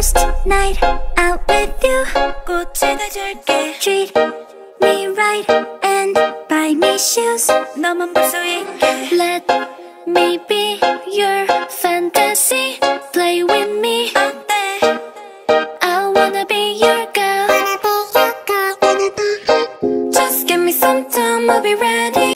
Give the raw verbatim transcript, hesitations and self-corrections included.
first night out with you. 꽃에다 줄게. Treat me right and buy me shoes. 너만 볼 수 있게. Let